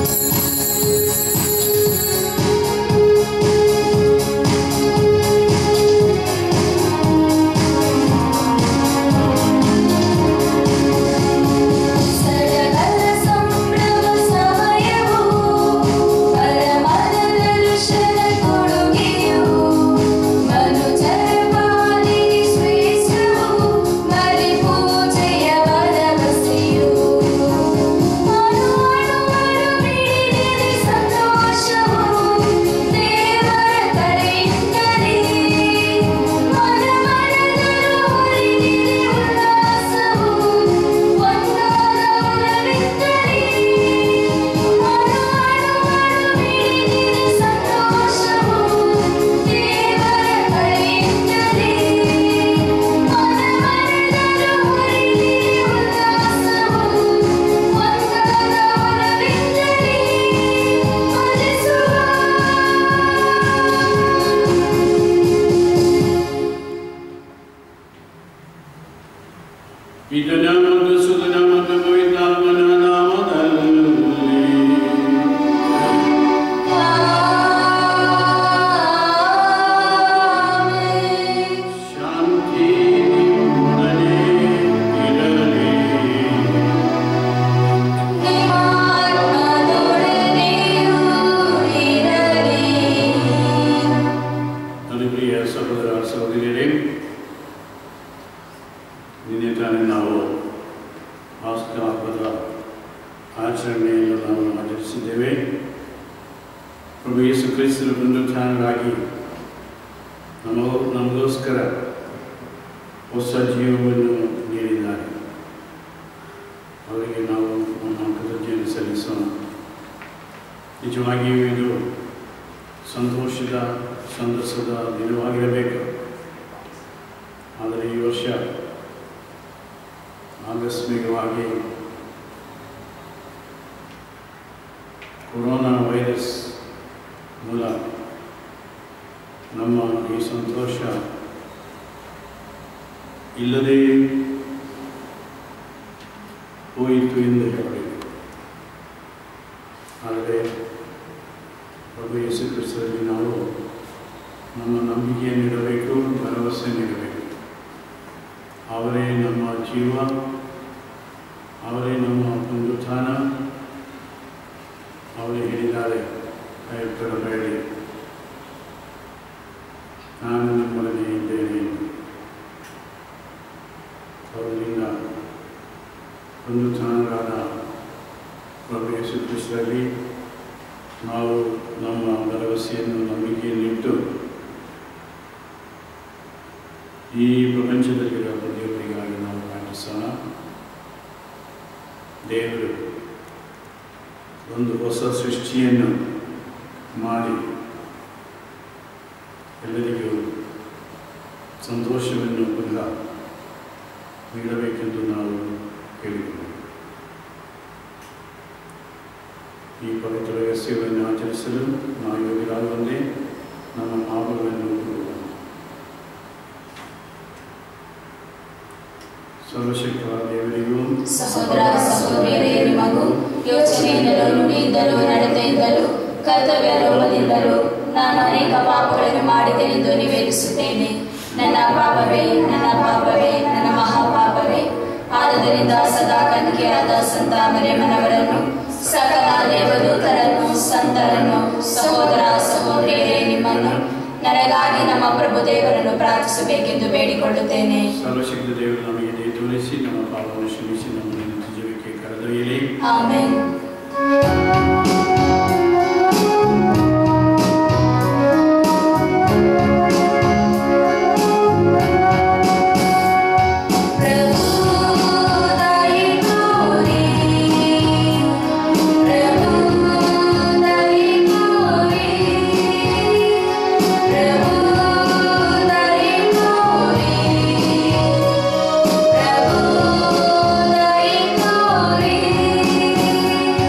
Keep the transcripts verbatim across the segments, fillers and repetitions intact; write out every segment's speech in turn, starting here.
Prabhu,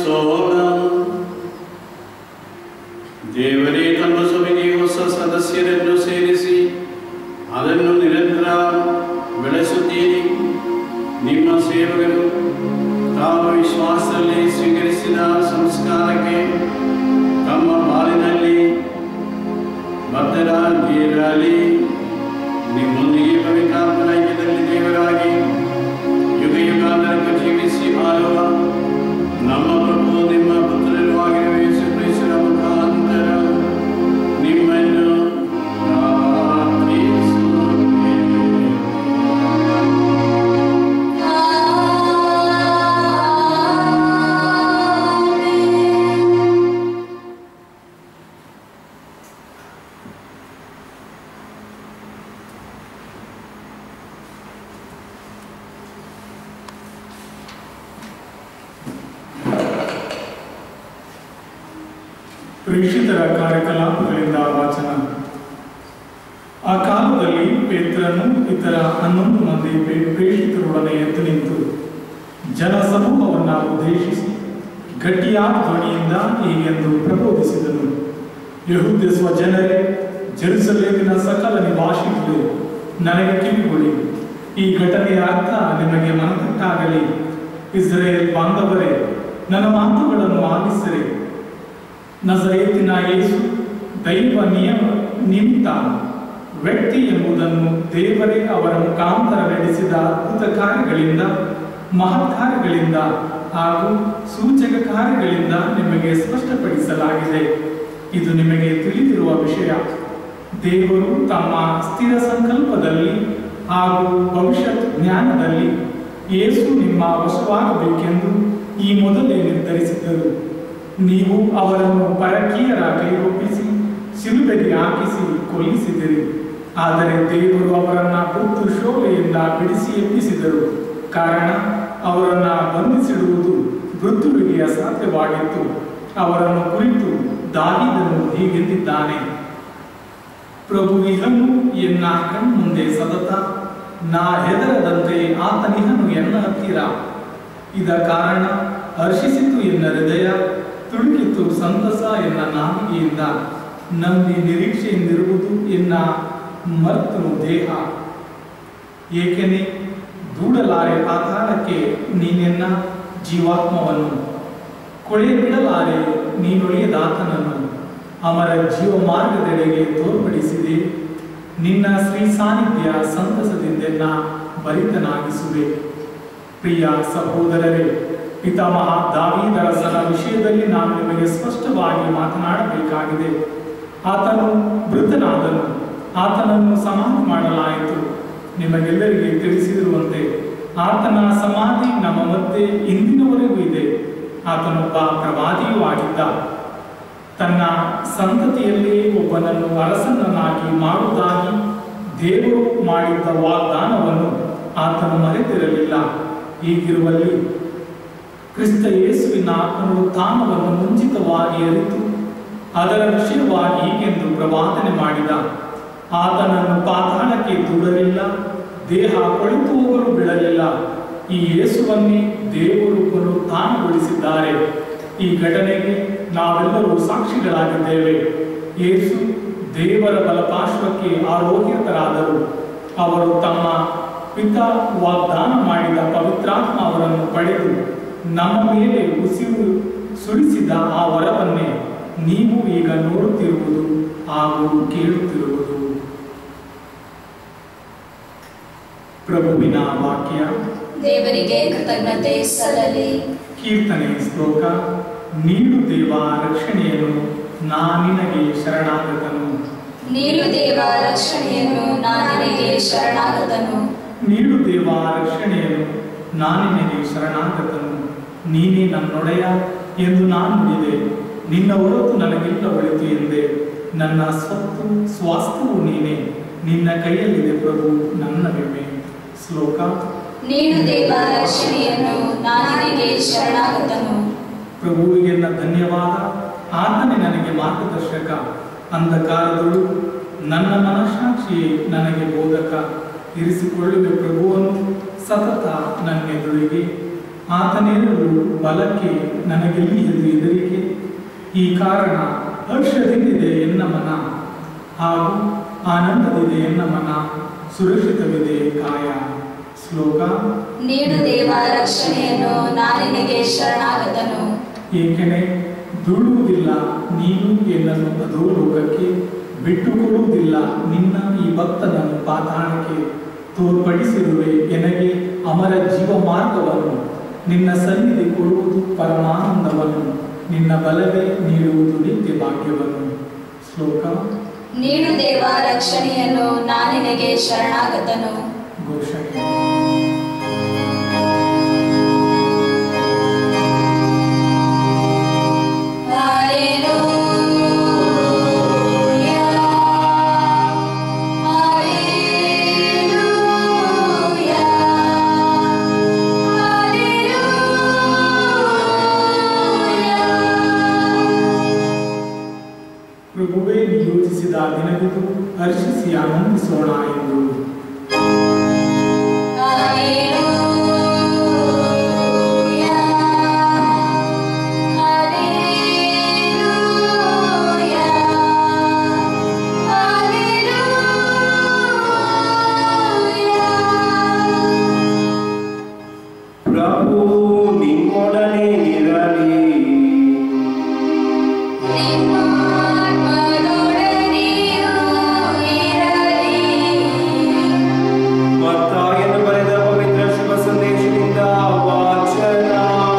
ಪ್ರಾರ್ಥಿಸೋಣ. ದೇವರೇ ತಮ್ಮ ಸಭೆಗೆ ಹೊಸ ಸದಸ್ಯರನ್ನು ಸೇರಿಸಿ ಅದನ್ನು ನಿರಂತರ ಬೆಳೆಸುತ್ತೀರಿ. ನಿಮ್ಮ ಸೇವಕರು ತಾವು ವಿಶ್ವಾಸದಲ್ಲಿ ಸ್ವೀಕರಿಸಿದ ಸಂಸ್ಕಾರಕ್ಕೆ ತಮ್ಮ ಬಾಳಿನಲ್ಲಿ ಬದ್ಧರಾಗಿರಲಿ. ನಿಮ್ಮೊಂದಿಗೆ ಪವಿತ್ರಾತ್ಮನ ಐಕ್ಯದಲ್ಲಿ ದೇವರಾಗಿ ಯುಗ ಯುಗಾಂತರಕ್ಕೂ ಜೀವಿಸಿ ಆಳುವ ನಮ್ಮ ಪ್ರಭು ನಿಮ್ಮ ಪುತ್ರರು ಆಗಿರುವ ಯೇಸು ಕ್ರಿಸ್ತನ ಮುಖಾಂತರ ನಿಮ್ಮನ್ನು ಪ್ರೇಷಿತರ ಕಾರ್ಯಕಲಾಪಗಳಿಂದ ವಾಚನ. ಆ ಕಾಲದಲ್ಲಿ ಪೇತ್ರನು ಇತರ ಹನ್ನೊಂದು ಮಂದಿ ಪ್ರೇಷಿತರೊಡನೆ ಎದ್ದು ನಿಂತು ಜನಸಮೂಹವನ್ನು ಉದ್ದೇಶಿಸಿ ಗಟ್ಟಿಯಾದ ಧ್ವನಿಯಿಂದ ಹೀಗೆಂದು ಪ್ರಬೋಧಿಸಿದನು. ಯೆಹೂದ್ಯ ಸ್ವಜನರೇ, ಜೆರುಸಲೇಮಿನ ಸಕಲ ನಿವಾಸಿಗಳೇ, ನನಗೆ ಕಿವಿಗೊಡಿ. ಈ ಘಟನೆಯ ಅರ್ಥ ನಿಮಗೆ ಮನದಟ್ಟಾಗಲಿ. ಇಸ್ರಾಯೇಲ್ ಬಾಂಧವರೇ, ನನ್ನ ಮಾತುಗಳನ್ನು ಆಲಿಸಿರಿ. ನಜರೇತಿನ ಯೇಸು ದೈವ ನಿಯಮ ನಿಮಿತ್ತ ವ್ಯಕ್ತಿ ಎಂಬುದನ್ನು ದೇವರೇ ಅವರ ಮುಖಾಂತರ ನಡೆಸಿದ ಅದ್ಭುತ ಕಾರ್ಯಗಳಿಂದ, ಮಹತ್ ಕಾರ್ಯಗಳಿಂದ ಹಾಗೂ ಸೂಚಕ ಕಾರ್ಯಗಳಿಂದ ನಿಮಗೆ ಸ್ಪಷ್ಟಪಡಿಸಲಾಗಿದೆ. ಇದು ನಿಮಗೆ ತಿಳಿದಿರುವ ವಿಷಯ. ದೇವರು ತಮ್ಮ ಸ್ಥಿರ ಸಂಕಲ್ಪದಲ್ಲಿ ಹಾಗೂ ಭವಿಷ್ಯತ್ ಜ್ಞಾನದಲ್ಲಿ ಯೇಸು ನಿಮ್ಮ ವಶವಾಗಬೇಕೆಂದು ಈ ಮೊದಲೇ ನಿರ್ಧರಿಸಿದ್ದರು. ನೀವು ಅವರನ್ನು ಪರಕೀಯರ ಕೈಗೊಪ್ಪಿಸಿ ಶಿಲುಬೆಗೆ ಹಾಕಿಸಿ ಕೊಲ್ಲಿಸಿದಿರಿ. ಆದರೆ ದೇವರು ಅವರನ್ನು ಮೃತ್ಯು ಶೋಭೆಯಿಂದ ಬಿಡಿಸಿ ಎಬ್ಬಿಸಿದರು. ಕಾರಣ ಅವರನ್ನು ಬಂಧಿಸಿಡುವುದು ಮೃತ್ಯುವಿಗೆ ಅಸಾಧ್ಯವಾಗಿತ್ತು. ಅವರನ್ನು ಕುರಿತು ದಾವೀದನು ಹೀಗೆಂದಿದ್ದಾನೆ: ಪ್ರಭುವಿಹನು ಎನ್ನ ಕಣ್ಮುಂದೆ ಸತತ, ನಾ ಹೆದರದಂತೆ ಆತನಿಹನು ಎನ್ನ ಹತ್ತಿರ. ಇದ ಕಾರಣ ಹರ್ಷಿಸಿತು ಎನ್ನ ಹೃದಯ, ತುಳುಕಿತು ಸಂತಸ ಎನ್ನ ನಾಲಿಗೆಯಿಂದ. ನಂಬಿ ನಿರೀಕ್ಷೆಯಿಂದಿರುವುದು ಎನ್ನ ಮರ್ತನು ದೇಹ. ಏಕೆನೆ ದೂಡಲಾರೆ ಪಾತಾಳಕ್ಕೆ ನೀನೆನ್ನ ಜೀವಾತ್ಮವನ್ನು, ಕೊಳೆ ಬಿಡಲಾರೆ ನೀನೊಳೆಯದಾತನನ್ನು. ಅಮರ ಜೀವ ಮಾರ್ಗದೆಡೆಗೆ ತೋರ್ಪಡಿಸಿದೆ. ನಿನ್ನ ಶ್ರೀ ಸಾನ್ನಿಧ್ಯ ಸಂತಸದಿಂದೆನ್ನ ಭರಿತನಾಗಿಸುವೆ. ಪ್ರಿಯ ಸಹೋದರರೇ, ಪಿತಾಮಹ ದಾವೀದರಸನ ವಿಷಯದಲ್ಲಿ ನಾನು ನಿಮಗೆ ಸ್ಪಷ್ಟವಾಗಿ ಮಾತನಾಡಬೇಕಾಗಿದೆ. ಆತನು ಮೃತನಾದನು, ಆತನನ್ನು ಸಮಾಧಿ ಮಾಡಲಾಯಿತು. ನಿಮಗೆಲ್ಲರಿಗೆ ತಿಳಿಸಿರುವಂತೆ ಆತನ ಸಮಾಧಿ ನಮ್ಮ ಮಧ್ಯೆ ಇಂದಿನವರೆಗೂ ಇದೆ. ಆತನೊಬ್ಬ ಪ್ರವಾದಿಯೂ ಆಗಿದ್ದ. ತನ್ನ ಸಂತತಿಯಲ್ಲಿ ಒಬ್ಬನನ್ನು ಅರಸನನ್ನಾಗಿ ಮಾಡುವುದಾಗಿ ದೇವರು ಮಾಡಿದ್ದ ವಾಗ್ದಾನವನ್ನು ಆತನು ಮರೆತಿರಲಿಲ್ಲ. ಹೀಗಿರುವಲ್ಲಿ ಕ್ರಿಸ್ತ ಯೇಸುವಿನ ಪುನರುತ್ಥಾನವನ್ನು ಮುಂಚಿತವಾಗಿ ಅರಿತು ಅದರ ವಿಷಯವಾಗಿ ಹೀಗೆಂದು ಪ್ರವಾದನೆ ಮಾಡಿದ: ಆತನನ್ನು ಪಾತಾಳಕ್ಕೆ ದೂಡಲಿಲ್ಲ, ದೇಹ ಕೊಳೆತು ಹೋಗಲು ಬಿಡಲಿಲ್ಲ. ಈ ಯೇಸುವನ್ನೇ ದೇವರು ಪುನರುತ್ಥಾನಗೊಳಿಸಿದ್ದಾರೆ. ಈ ಘಟನೆಗೆ ನಾವೆಲ್ಲರೂ ಸಾಕ್ಷಿಗಳಾಗಿದ್ದೇವೆ. ಯೇಸು ದೇವರ ಬಲಪಾರ್ಶ್ವಕ್ಕೆ ಆರೋಗ್ಯತರಾದರು. ಅವರು ತಮ್ಮ ಪಿತಾ ವಾಗ್ದಾನ ಮಾಡಿದ ಪವಿತ್ರಾತ್ಮ ಅವರನ್ನು ಪಡೆದು ನಮ್ಮ ಮೇಲೆ ಉಸಿರು ಸುರಿಸಿದ ಆ ವರವನ್ನೇ ನೀವು ಈಗ ನೋಡುತ್ತಿರುವುದು ಹಾಗೂ ಕೇಳುತ್ತಿರುವುದು. ಪ್ರಭುವಿನ ವಾಕ್ಯ. ದೇವರಿಗೆ ಕೃತಜ್ಞತೆ ಸಲ್ಲಲಿ. ಕೀರ್ತನೆ ಶ್ಲೋಕ. ನೀಡು ದೇವ ರಕ್ಷಣೆಯನ್ನು, ನಾ ನಿನಗೆ ಶರಣಾಗತನು. ನೀಡು ದೇವ ರಕ್ಷಣೆಯನ್ನು, ನಾ ನಿನಗೆ ಶರಣಾಗತನು. ನೀಡು ದೇವ ರಕ್ಷಣೆಯನ್ನು, ನಾ ನಿನಗೆ ಶರಣಾಗತನು. ನೀನೇ ನನ್ನೊಡೆಯ ಎಂದು ನಾನು ನುಡಿದೆ. ನಿನ್ನ ಹೊರತು ನನಗಿಲ್ಲ ಒಳಿತು ಎಂದೆ. ನನ್ನ ಸ್ವತ್ತು ಸ್ವಾಸ್ಥ್ಯವು ನೀನೇ. ನಿನ್ನ ಕೈಯಲ್ಲಿದೆ ಪ್ರಭು ನನ್ನ ವಿಮೆ. ಶ್ಲೋಕ. ನೀಡು ದೇವ ರಕ್ಷಣೆಯನ್ನು, ನಾ ನಿನಗೆ ಶರಣಾಗತನು. ಪ್ರಭುವಿಗೆ ಧನ್ಯವಾದ. ಆತನೇ ನನಗೆ ಮಾರ್ಗದರ್ಶಕ. ಅಂಧಕಾರದಳು ನನ್ನ ಮನಃಸಾಕ್ಷಿಯೇ ನನಗೆ ಬೋಧಕ. ಇರಿಸಿಕೊಳ್ಳುವೆ ಪ್ರಭುವನ್ನು ಸತತ ನನ್ನೆದುರಿಗೆ. ಆತನೇರಲು ಬಲಕ್ಕೆ ನನಗೆಲ್ಲಿ ಎದು ಹೆದರಿಕೆ. ಈ ಕಾರಣ ಹರ್ಷದಿಂದಿದೆ ಎನ್ನ ಮನ, ಹಾಗೂ ಆನಂದದಿದೆ ಎನ್ನ ಮನ, ಸುರಕ್ಷಿತವಿದೆ ಕಾಯ. ಶ್ಲೋಕ. ನೀಡು ದೇವ ರಕ್ಷಣೆಯನ್ನು, ನಾನಿನಗೆ ಶರಣಾಗತನು. ಏಕೆಂದರೆ ದುಡುವುದಿಲ್ಲ ನೀನು ಎನ್ನನ್ನು ಅಧೋಲೋಕಕ್ಕೆ, ಬಿಟ್ಟುಕೊಡುವುದಿಲ್ಲ ನಿನ್ನ ಈ ಭಕ್ತನನ್ನು ಪಾತಾಳಕ್ಕೆ. ತೋರ್ಪಡಿಸಿರುವೆ ಎನಗೆ ಅಮರ ಜೀವ ಮಾರ್ಗವನ್ನು, ನಿನ್ನ ಸನ್ನಿಧಿ ಕೊಡುವುದು ಪರಮಾನಂದವನ್ನು, ನಿನ್ನ ಬಲವೇ ನೀಡುವುದು ನಿತ್ಯ ಭಾಗ್ಯವನ್ನು. ಶ್ಲೋಕ. ನೀಡು ದೇವ ರಕ್ಷಣೆಯನ್ನು, ನಾನಿನಗೆ ಶರಣಾಗತನು. ಘೋಷಣೆ. ಪ್ರಭುವೇ ನಿಯೋಜಿಸಿದ ದಿನವಿದು, ಹರ್ಷಿಸಿ ಆನಂದಿಸೋಣ ಎಂದು. ಪ್ರಭು ನಿಮ್ಮೊಡನೆ ಇರಲಿ. ಮತ್ತಾಯನು ಬರೆದ ಪವಿತ್ರ ಶುಭ ಸಂದೇಶದಿಂದ ವಾಚನ.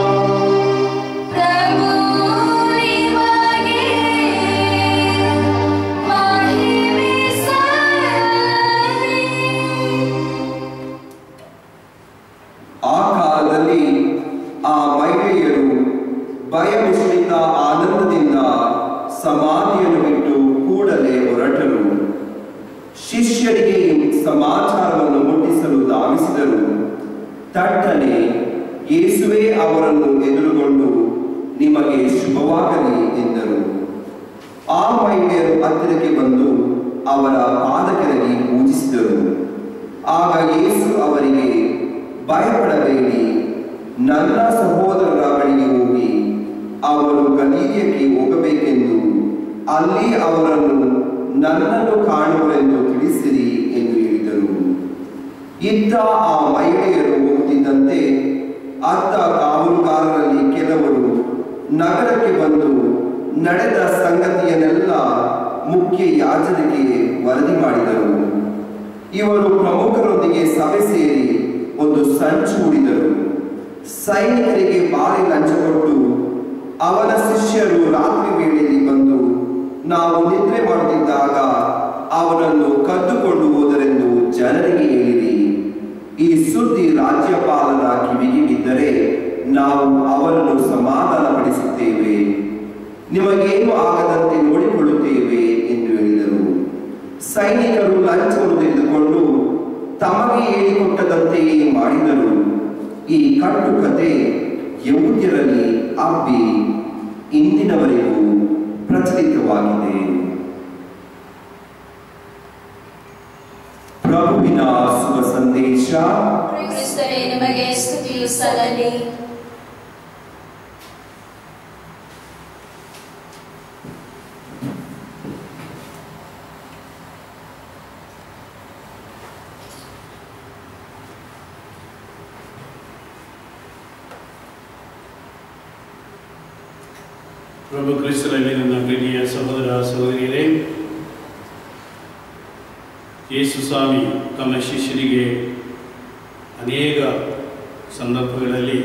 ಆ ಕಾಲದಲ್ಲಿ ಆ ಮಹಿಳೆಯರು ಭಯಮಿಶ್ರಿತ ಆನಂದದಿಂದ ಸಮಾಧಿಯನ್ನು ಬಿಟ್ಟು ಕೂಡಲೇ ಹೊರಟರು. ಶಿಷ್ಯರಿಗೆ ಸಮಾಚಾರವನ್ನು ಮುಟ್ಟಿಸಲು ಧಾವಿಸಿದರು. ತಟ್ಟನೆ ಯೇಸುವೇ ಅವರನ್ನು ಎದುರುಗೊಂಡು, ನಿಮಗೆ ಶುಭವಾಗಲಿ ಎಂದರು. ಆ ಮಹಿಳೆಯರು ಹತ್ತಿರಕ್ಕೆ ಬಂದು ಅವರ ಪಾದ ಕೆಳಗೆ ಪೂಜಿಸಿದರು. ಆಗ ಯೇಸು ಅವರಿಗೆ, ಭಯಪಡಬೇಡಿ, ನನ್ನ ಸಹೋದರರ ಬಳಿಗೆ ಹೋಗಿ ಅವರು ಗಲೀಲಿಯಕ್ಕೆ ಹೋಗಬೇಕೆಂದು, ಅಲ್ಲಿ ಅವರನ್ನು ನನ್ನನ್ನು ಕಾಣುವರೆಂದು ತಿಳಿಸಿರಿ ಎಂದು ಹೇಳಿದರು. ಇತ್ತ ಆ ಮಹಿಳೆಯರು ಹೋಗುತ್ತಿದ್ದಂತೆ ಅತ್ತ ಕಾವಲುಗಾರರಲ್ಲಿ ಕೆಲವರು ನಗರಕ್ಕೆ ಬಂದು ನಡೆದ ಸಂಗತಿಯನ್ನೆಲ್ಲ ಮುಖ್ಯ ಯಾಜಕರಿಗೆ ವರದಿ ಮಾಡಿದರು. ಇವರು ಪ್ರಮುಖರೊಂದಿಗೆ ಸಭೆ ಸೇರಿ ಒಂದು ಸಂಚು ಹೂಡಿದರು. ಸೈನಿಕರಿಗೆ ಭಾರಿ ಲಂಚ ಕೊಟ್ಟು ಅವನ ಶಿಷ್ಯರು ರಾತ್ರಿ ವೇಳೆಯಲ್ಲಿ ಬಂದು ನಾವು ನಿದ್ರೆ ಮಾಡುತ್ತಿದ್ದಾಗ ಅವನನ್ನು ಕದ್ದುಕೊಂಡು ಹೋದರೆಂದು ಜನರಿಗೆ ಹೇಳಿರಿ. ಈ ಸುದ್ದಿ ರಾಜ್ಯಪಾಲನ ಕಿವಿಗೆ ಬಿದ್ದರೆ ನಾವು ಅವರನ್ನು ಸಮಾಧಾನಪಡಿಸುತ್ತೇವೆ, ನಿಮಗೇನು ಆಗದಂತೆ ನೋಡಿಕೊಳ್ಳುತ್ತೇವೆ ಎಂದು ಹೇಳಿದರು. ಸೈನಿಕರು ಲಂಚವನ್ನು ತೆಗೆದುಕೊಂಡು ತಮಗೆ ಹೇಳಿಕೊಟ್ಟದಂತೆಯೇ ಮಾಡಿದರು. ಈ ಕಟ್ಟುಕತೆ ಯಹೂದ್ಯರಲ್ಲಿ ಹಬ್ಬಿ ಇಂದಿನವರೆಗೂ ಪ್ರಚಲಿತವಾಗಿದೆ. ಪ್ರಭುವಿನ ಶುಭ ಸಂದೇಶ. ಕ್ರಿಸ್ತರೇ, ನಿಮಗೆ ಸ್ತುತಿಯು ಸಲ್ಲಲಿ. ಪ್ರಭು ಕ್ರಿಸ್ತರಲ್ಲಿ ನನ್ನ ಪ್ರೀತಿಯ ಸಹೋದರ ಸಹೋದರಿಯರೇ, ಯೇಸು ಸ್ವಾಮಿ ತಮ್ಮ ಶಿಷ್ಯರಿಗೆ ಅನೇಕ ಸಂದರ್ಭಗಳಲ್ಲಿ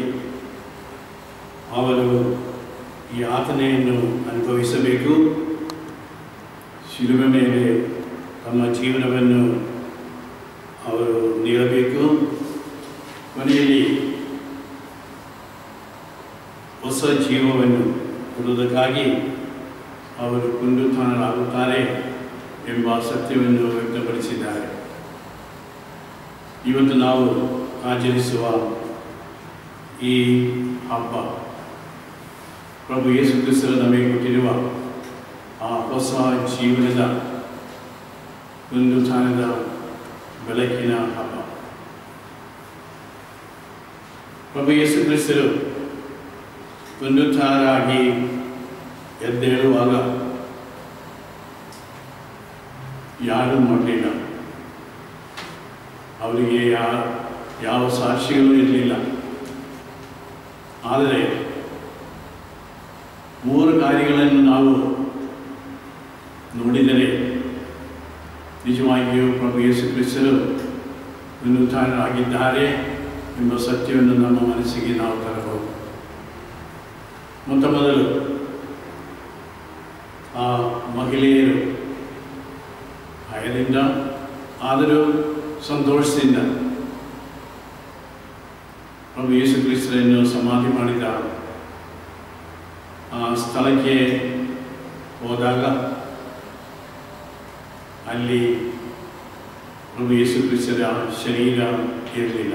ಅವರು ಈ ಯಾತನೆಯನ್ನು ಅನುಭವಿಸಬೇಕು, ಶಿಲುಬೆ ಮೇಲೆ ತಮ್ಮ ಜೀವನವನ್ನು ಅವರು ನೀಡಬೇಕು, ಕೊನೆಯಲ್ಲಿ ಹೊಸ ಜೀವವನ್ನು ಕೊಡುವುದಕ್ಕಾಗಿ ಅವರು ಪುನರುತ್ಥಾನರಾಗುತ್ತಾರೆ ಎಂಬ ಸತ್ಯವನ್ನು ವ್ಯಕ್ತಪಡಿಸಿದ್ದಾರೆ. ಇವತ್ತು ನಾವು ಆಚರಿಸುವ ಈ ಹಬ್ಬ ಪ್ರಭು ಯೇಸು ಕ್ರಿಸ್ತರು ನಮಗೆ ಕೊಟ್ಟಿರುವ ಆ ಹೊಸ ಜೀವನದ ಪುನರುತ್ಥಾನದ ಬೆಳಕಿನ ಹಬ್ಬ. ಪ್ರಭು ಯೇಸು ಕ್ರಿಸ್ತರು ಪುನರುತ್ಥಾನರಾಗಿ ಎದ್ದೇಳುವಾಗ ಯಾರೂ ನೋಡಲಿಲ್ಲ. ಅವರಿಗೆ ಯಾ ಯಾವ ಸಾಕ್ಷಿಗಳೂ ಇರಲಿಲ್ಲ. ಆದರೆ ಮೂರು ಕಾರ್ಯಗಳನ್ನು ನಾವು ನೋಡಿದರೆ ನಿಜವಾಗಿಯೂ ಪ್ರಭು ಯೇಸು ಕ್ರಿಸ್ತರು ಪುನರುತ್ಥಾನರಾಗಿದ್ದಾರೆ ಎಂಬ ಸತ್ಯವನ್ನು ನಮ್ಮ ಮನಸ್ಸಿಗೆ ನಾವು ತರಬಹುದು. ಮೊತ್ತ ಮೊದಲು ಆ ಮಹಿಳೆಯರು ಭಯದಿಂದ ಆದರೂ ಸಂತೋಷದಿಂದ ಪ್ರಭು ಯೇಸು ಕ್ರಿಸ್ತರನ್ನು ಸಮಾಧಿ ಮಾಡಿದ ಆ ಸ್ಥಳಕ್ಕೆ ಹೋದಾಗ ಅಲ್ಲಿ ಪ್ರಭು ಯೇಸು ಕ್ರಿಸ್ತರ ಶರೀರ ಇರಲಿಲ್ಲ.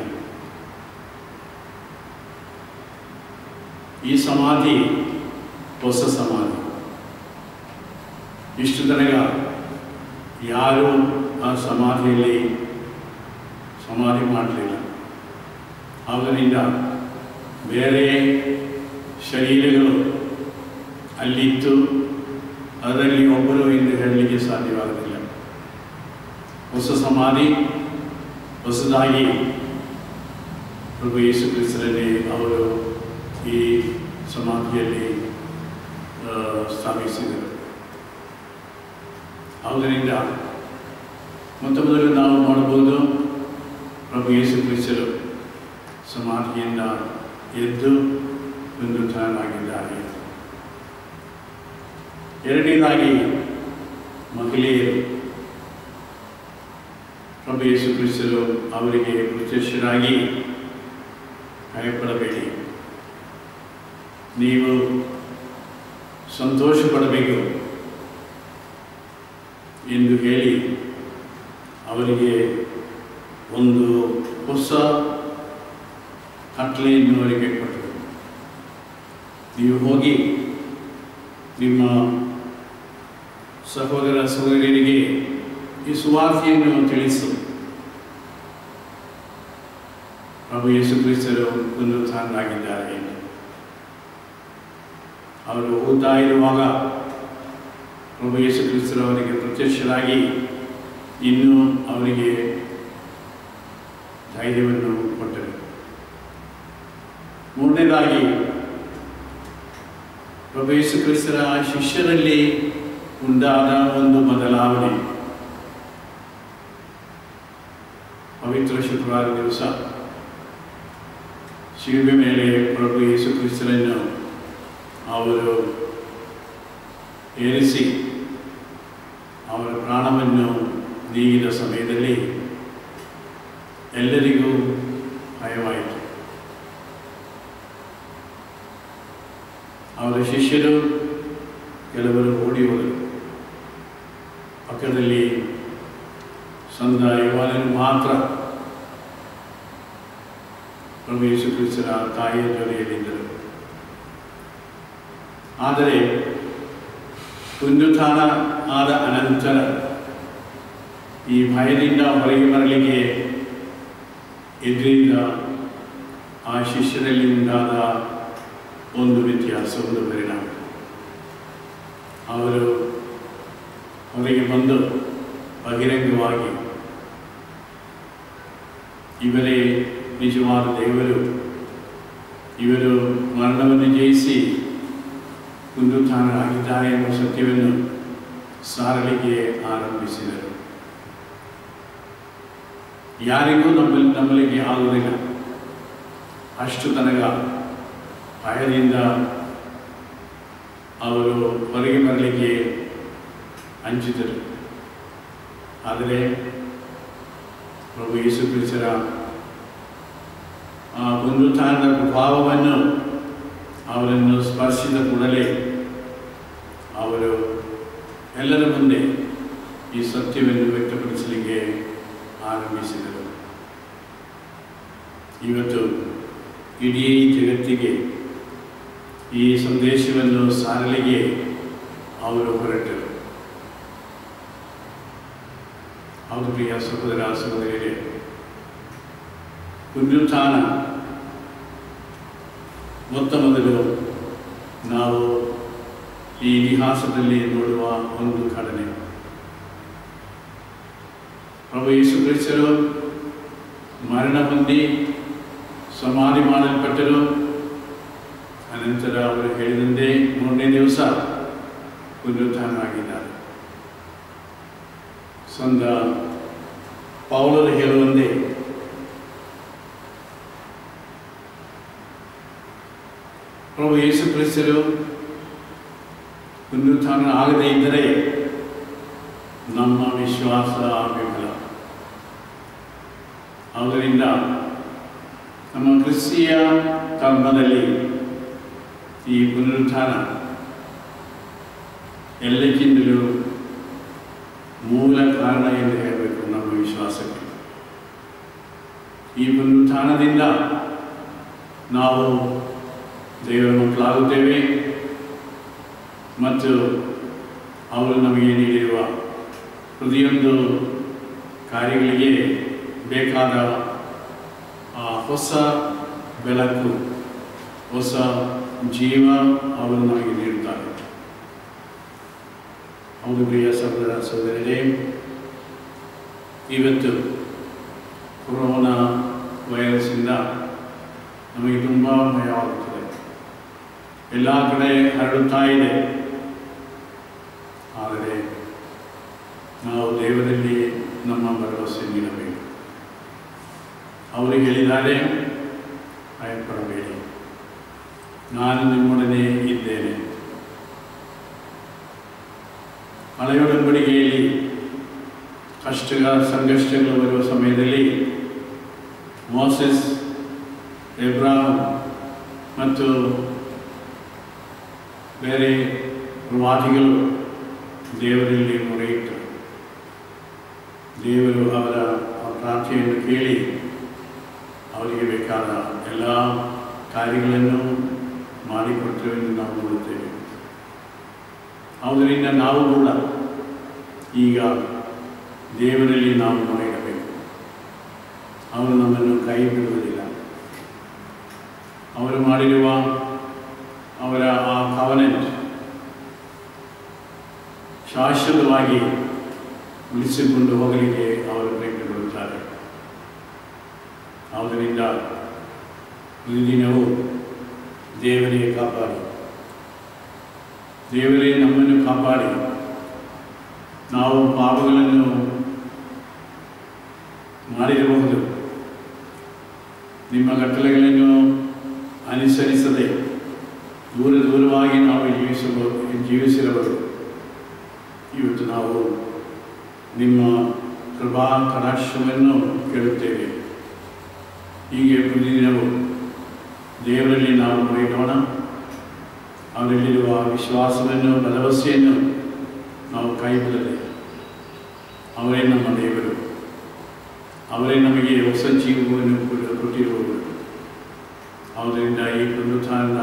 ಈ ಸಮಾಧಿ ಹೊಸ ಸಮಾಧಿ. ಇಷ್ಟು ತನಕ ಯಾರೂ ಆ ಸಮಾಧಿಯಲ್ಲಿ ಸಮಾಧಿ ಮಾಡಲಿಲ್ಲ. ಆದ್ದರಿಂದ ಬೇರೆ ಶರೀರಗಳು ಅಲ್ಲಿತ್ತು, ಅದರಲ್ಲಿ ಒಬ್ಬರು ಎಂದು ಹೇಳಲಿಕ್ಕೆ ಸಾಧ್ಯವಾಗಲಿಲ್ಲ. ಹೊಸ ಸಮಾಧಿ, ಹೊಸದಾಗಿ ಪ್ರಭು ಯೇಸು ಕ್ರಿಸ್ತರನ್ನೇ ಅವರು ಈ ಸಮಾಧಿಯಲ್ಲಿ ಸ್ಥಾಪಿಸಿದರು. ಆದ್ದರಿಂದ ಮೊತ್ತ ಮೊದಲು ನಾವು ನೋಡಬಹುದು ಪ್ರಭು ಯೇಸು ಕ್ರಿಸ್ತರು ಸಮಾಧಿಯಿಂದ ಎದ್ದು ಪುನರುತ್ಥಾನರಾಗಿದ್ದಾರೆ. ಎರಡನೇದಾಗಿ ಮಹಿಳೆಯರು ಪ್ರಭು ಯೇಸು ಕ್ರಿಸ್ತರು ಅವರಿಗೆ ಪ್ರತ್ಯಕ್ಷರಾಗಿ ಭಯಪಡಬೇಡಿ, ನೀವು ಸಂತೋಷ ಪಡಬೇಕು ಎಂದು ಹೇಳಿ ಅವರಿಗೆ ಒಂದು ಹೊಸ ಕಟ್ಟಳೆಯನ್ನು ಅವರಿಗೆ ಕೊಟ್ಟರು. ನೀವು ಹೋಗಿ ನಿಮ್ಮ ಸಹೋದರ ಸಹೋದರಿಯರಿಗೆ ಈ ಸುವಾರ್ತೆಯನ್ನು ತಿಳಿಸು. ಪ್ರಭು ಯೇಸು ಕ್ರಿಸ್ತರು ಪುನರುತ್ಥಾನರಾಗಿದ್ದಾರೆ ಎಂದು ಅವರು ಹೋಗ್ತಾ ಇರುವಾಗ ಪ್ರಭು ಯೇಸು ಕ್ರಿಸ್ತರು ಅವರಿಗೆ ಪ್ರತ್ಯಕ್ಷರಾಗಿ ಇನ್ನೂ ಅವರಿಗೆ ಧೈರ್ಯವನ್ನು ಕೊಟ್ಟರು. ಮೂರನೇದಾಗಿ ಪ್ರಭು ಯೇಸು ಕ್ರಿಸ್ತರ ಶಿಷ್ಯರಲ್ಲಿ ಉಂಟಾದ ಒಂದು ಬದಲಾವಣೆ. ಪವಿತ್ರ ಶುಕ್ರವಾರ ದಿವಸ ಶಿಲುಬೆ ಮೇಲೆ ಪ್ರಭು ಯೇಸು ಕ್ರಿಸ್ತರನ್ನು ಅವರು ಏರಿಸಿ ಅವರ ಪ್ರಾಣವನ್ನು ನೀಗಿದ ಸಮಯದಲ್ಲಿ ಎಲ್ಲರಿಗೂ ಭಯವಾಯಿತು. ಅವರ ಶಿಷ್ಯರು ಕೆಲವರು ಓಡಿ ಹೋದರು. ಪಕ್ಕದಲ್ಲಿ ಸಂತ ಯೋಹಾನನು ಮಾತ್ರ ಪ್ರಭು ಯೇಸು ಕ್ರಿಸ್ತರ ತಾಯಿಯ ಜೊತೆಯಲ್ಲಿದ್ದರು. ಆದರೆ ಪುನರುತ್ಥಾನ ಆದ ಅನಂತರ ಈ ಭಯದಿಂದ ಹೊರಗೆ ಬರಲಿಕ್ಕೆ ಎದುರಿದ ಆ ಶಿಷ್ಯರಲ್ಲಿ ಉಂಟಾದ ಒಂದು ವ್ಯತ್ಯಾಸ, ಒಂದು ಪರಿಣಾಮ. ಅವರು ಹೊರಗೆ ಬಂದು ಬಹಿರಂಗವಾಗಿ ಇವರೇ ನಿಜವಾದ ದೇವರು, ಇವರು ಮರಣವನ್ನು ಜಯಿಸಿ ಪುನರುತ್ಥಾನರಾಗಿದ್ದಾರೆ ಎಂಬ ಸತ್ಯವನ್ನು ಸಾರಲಿಕ್ಕೆ ಆರಂಭಿಸಿದರು. ಯಾರಿಗೂ ನಮ್ಮಲ್ಲಿ ನಂಬಲಿಕ್ಕೆ ಆಗುವುದಿಲ್ಲ. ಅಷ್ಟು ತನಕ ಭಯದಿಂದ ಅವರು ಹೊರಗೆ ಬರಲಿಕ್ಕೆ ಹಂಚಿದರು. ಆದರೆ ಪ್ರಭು ಯೇಸು ಕ್ರಿಸ್ತರ ಆ ಪುನರುತ್ಥಾನದ ಪ್ರಭಾವವನ್ನು ಅವರನ್ನು ಸ್ಪರ್ಶಿಸಿದ ಕೂಡಲೇ ಅವರು ಎಲ್ಲರ ಮುಂದೆ ಈ ಸತ್ಯವನ್ನು ವ್ಯಕ್ತಪಡಿಸಲಿಕ್ಕೆ ಆರಂಭಿಸಿದರು. ಇವತ್ತು ಇಡೀ ಜಗತ್ತಿಗೆ ಈ ಸಂದೇಶವನ್ನು ಸಾರಲಿಗೆ ಅವರು ಹೊರಟರು. ಹೌದು ಪ್ರಿಯ ಸಹೋದರ ಸಹೋದರಿಯರೇ, ಪುನರುತ್ಥಾನ ಮೊತ್ತ ಮೊದಲು ನಾವು ಈ ಇತಿಹಾಸದಲ್ಲಿ ನೋಡುವ ಒಂದು ಘಟನೆ, ಪ್ರಭು ಯೇಸು ಕ್ರಿಸ್ತರು ಮರಣ ಹೊಂದಿ ಸಮಾಧಿ ಮಾಡಲ್ಪಟ್ಟರು. ಅನಂತರ ಅವರು ಹೇಳಿದಂತೆ ಮೂರನೇ ದಿವಸ ಪುನರುತ್ಥಾನವಾಗಿದ್ದಾರೆ. ಸಂತ ಪೌಲರು ಹೇಳುವಂತೆ ಪ್ರಭು ಯೇಸು ಕ್ರಿಸ್ತರು ಪುನರುತ್ಥಾನ ಆಗದೇ ಇದ್ದರೆ ನಮ್ಮ ವಿಶ್ವಾಸ ವಿಫಲ. ಆದ್ದರಿಂದ ನಮ್ಮ ಕ್ರಿಸ್ತೀಯ ಧರ್ಮದಲ್ಲಿ ಈ ಪುನರುತ್ಥಾನ ಎಲ್ಲಕ್ಕಿಂತಲೂ ಮೂಲ ಕಾರಣ ಎಂದು ಹೇಳಬೇಕು. ನಮ್ಮ ವಿಶ್ವಾಸಕ್ಕೆ ಈ ಪುನರುತ್ಥಾನದಿಂದ ನಾವು ದೇವರ ಮಕ್ಕಳಾಗುತ್ತೇವೆ ಮತ್ತು ಅವರು ನಮಗೆ ನೀಡಿರುವ ಪ್ರತಿಯೊಂದು ಕಾರ್ಯಗಳಿಗೆ ಬೇಕಾದ ಆ ಹೊಸ ಬೆಳಕು, ಹೊಸ ಜೀವ ಅವರು ನಮಗೆ ನೀಡುತ್ತಾರೆ. ಹೌದು ಪ್ರಿಯ ಸಹೋದರ ಸಹೋದರರೇ, ಇವತ್ತು ಕೊರೋನಾ ವೈರಸ್ಸಿಂದ ನಮಗೆ ತುಂಬ ಭಯವಾಗುತ್ತದೆ. ಎಲ್ಲ ಕಡೆ ಹರಡುತ್ತಾ ಇದೆ. ಆದರೆ ನಾವು ದೇವರಲ್ಲಿ ನಮ್ಮ ಭರವಸೆ ನೀಡಬೇಕು. ಅವರು ಹೇಳಿದ್ದಾರೆ, ಭಯಪಡಬೇಡಿ, ನಾನು ನಿಮ್ಮೊಡನೆ ಇದ್ದೇನೆ. ಹಳೆಯ ಒಡಂಬಡಿಕೆಯಲ್ಲಿ ಕಷ್ಟಗಳ ಸಂಕಷ್ಟಗಳು ಬರುವ ಸಮಯದಲ್ಲಿ ಮೋಸೆಸ್, ಎಬ್ರಾಹಂ ಮತ್ತು ಬೇರೆ ಪ್ರವಾದಿಗಳು ದೇವರಲ್ಲಿ ಮೊರೆಯಿಟ್ಟರು. ದೇವರು ಅವರ ಪ್ರಾರ್ಥನೆಯನ್ನು ಕೇಳಿ ಅವರಿಗೆ ಬೇಕಾದ ಎಲ್ಲ ಕಾರ್ಯಗಳನ್ನು ಮಾಡಿಕೊಟ್ಟರು ಎಂದು ನಾವು ನೋಡುತ್ತೇವೆ. ಆದ್ದರಿಂದ ನಾವು ಕೂಡ ಈಗ ದೇವರಲ್ಲಿ ನಾವು ಮೊರೆಯಿಡಬೇಕು. ಅವರು ನಮ್ಮನ್ನು ಕೈ ಬಿಡುವುದಿಲ್ಲ. ಅವರು ಮಾಡಿರುವ ಅವರ ಆ ಕವನೆಂಟ್ ಶಾಶ್ವತವಾಗಿ ಉಳಿಸಿಕೊಂಡು ಹೋಗಲಿಕ್ಕೆ ಅವರು ಪ್ರಯತ್ನಪಡುತ್ತಾರೆ. ಆದ್ದರಿಂದ ಪ್ರತಿದಿನವೂ ದೇವರೇ ಕಾಪಾಡಿ, ದೇವರೇ ನಮ್ಮನ್ನು ಕಾಪಾಡಿ. ನಾವು ಪಾಪಗಳನ್ನು ಮಾಡಿರಬಹುದು, ನಿಮ್ಮ ಕಟ್ಟಳೆಗಳನ್ನು ಅನುಸರಿಸದೆ ದೂರ ದೂರವಾಗಿ ನಾವು ಜೀವಿಸಬಹುದು ಜೀವಿಸಿರಬಹುದು. ಇವತ್ತು ನಾವು ನಿಮ್ಮ ಕೃಪಾ ಕಟಾಕ್ಷವನ್ನು ಕೇಳುತ್ತೇವೆ. ಹೀಗೆ ಪ್ರತಿದಿನವೂ ದೇವರಲ್ಲಿ ನಾವು ಮೊರೆಯಿಡೋಣ. ಅವರಲ್ಲಿರುವ ವಿಶ್ವಾಸವನ್ನು, ಭರವಸೆಯನ್ನು ನಾವು ಕೈಬಿಡದೆ, ಅವರೇ ನಮ್ಮ ದೇವರು, ಅವರೇ ನಮಗೆ ಹೊಸ ಜೀವವನ್ನು ಕೊಟ್ಟಿರುವವರು. ಆದ್ದರಿಂದ ಈ ಪುನರುತ್ಥಾನದ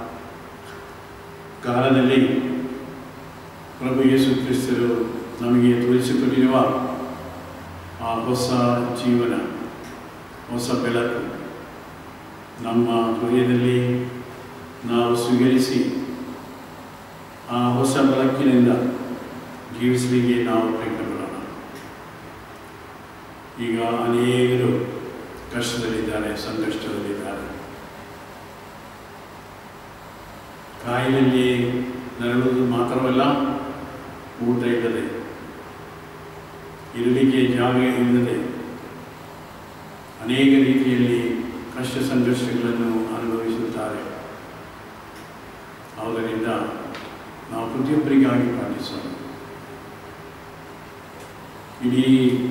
ಕಾಲದಲ್ಲಿ ಪ್ರಭು ಯೇಸು ಕ್ರಿಸ್ತರು ನಮಗೆ ತೋರಿಸಿಕೊಟ್ಟಿರುವ ಆ ಹೊಸ ಜೀವನ, ಹೊಸ ಬೆಳಕು ನಮ್ಮ ಹೃದಯದಲ್ಲಿ ನಾವು ಸ್ವೀಕರಿಸಿ ಆ ಹೊಸ ಬೆಳಕಿನಿಂದ ಜೀವಿಸಲಿಕ್ಕೆ ನಾವು ಪ್ರಯತ್ನಪಡೋಣ. ಈಗ ಅನೇಕರು ಕಷ್ಟದಲ್ಲಿದ್ದಾರೆ, ಸಂಕಷ್ಟದಲ್ಲಿದ್ದಾರೆ. ಕಾಯಿಲೆಯಲ್ಲಿ ನರಳುವುದು ಮಾತ್ರವಲ್ಲ, ಊಟ ಇಲ್ಲದೆ, ಇರಲಿಕ್ಕೆ ಜಾಗ ಇಲ್ಲದೆ ಅನೇಕ ರೀತಿಯಲ್ಲಿ ಕಷ್ಟ ಸಂಕಷ್ಟಗಳನ್ನು ಅನುಭವಿಸುತ್ತಾರೆ. ಆದ್ದರಿಂದ ನಾವು ಪ್ರತಿಯೊಬ್ಬರಿಗಾಗಿ ಪ್ರಾರ್ಥಿಸೋಣ. ಇಡೀ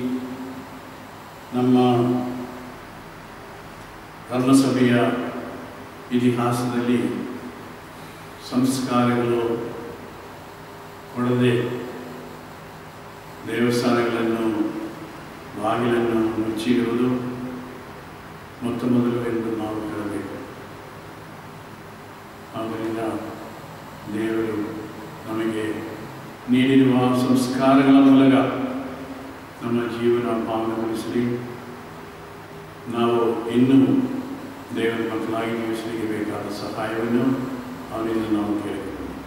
ನಮ್ಮ ಧರ್ಮಸಭೆಯ ಇತಿಹಾಸದಲ್ಲಿ ಸಂಸ್ಕಾರಗಳು ಕೊಡದೆ ದೇವಸ್ಥಾನಗಳನ್ನು, ಬಾಗಿಲನ್ನು ಮುಚ್ಚಿಡುವುದು ಮೊತ್ತ ಮೊದಲು ಎಂದು ನಾವು ಹೇಳಬೇಕು. ಆದ್ದರಿಂದ ದೇವರು ನಮಗೆ ನೀಡಿರುವ ಸಂಸ್ಕಾರಗಳ ಮೂಲಕ ನಮ್ಮ ಜೀವನ ಪಾವನಗೊಳಿಸಲಿ. ನಾವು ಇನ್ನೂ ದೇವರ ಮಕ್ಕಳಾಗಿ ಜೀವಿಸಲಿಕ್ಕೆ ಬೇಕಾದ ಸಹಾಯವನ್ನು ಅವನಿಂದ ನಾವು ಕೇಳಿಕೊಳ್ಳೋಣ.